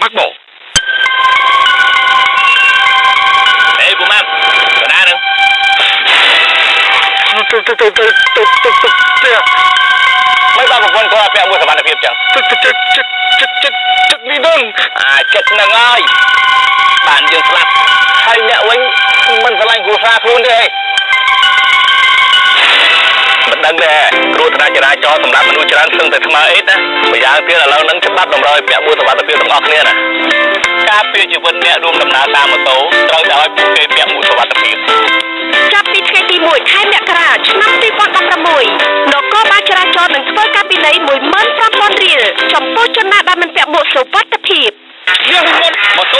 បាក់បងអេពូម៉ាំបណ្ណានឹងមិនបានប្រពន្ធគាត់ពាក់មួយសុវត្ថិភាពចឹងចិត្តនេះនឹងចិត្តនឹងហើយបានយើងស្លាប់ហើយអ្នកវិញមិនឆ្លាញ់គ្រួសារខ្លួនទេមិនដឹងទេគ្រោះថ្នាក់ចរាចរណ៍សម្រាប់មនុស្សច្រើនសឹងតែស្មើអីណាម្យ៉ាងទៀតឥឡូវហ្នឹងច្បាប់តម្រូវឲ្យពាក់មួយសុវត្ថិភាពទាំងអស់គ្នាណាការពារជីវិតអ្នករួមដំណើរតាមម៉ូតូត្រូវតែឲ្យពួកគេពាក់មួយសុវត្ថិភាពចាប់ពីថ្ងៃទី1ខែមករាឆ្នាំ2016នគរបាលចរាចរណ៍នឹងធ្វើការពិន័យ 15,000 រៀលចំពោះជនណាដែលមិនពាក់មួកសុវត្ថិភាពយើងមុនម៉ូតូ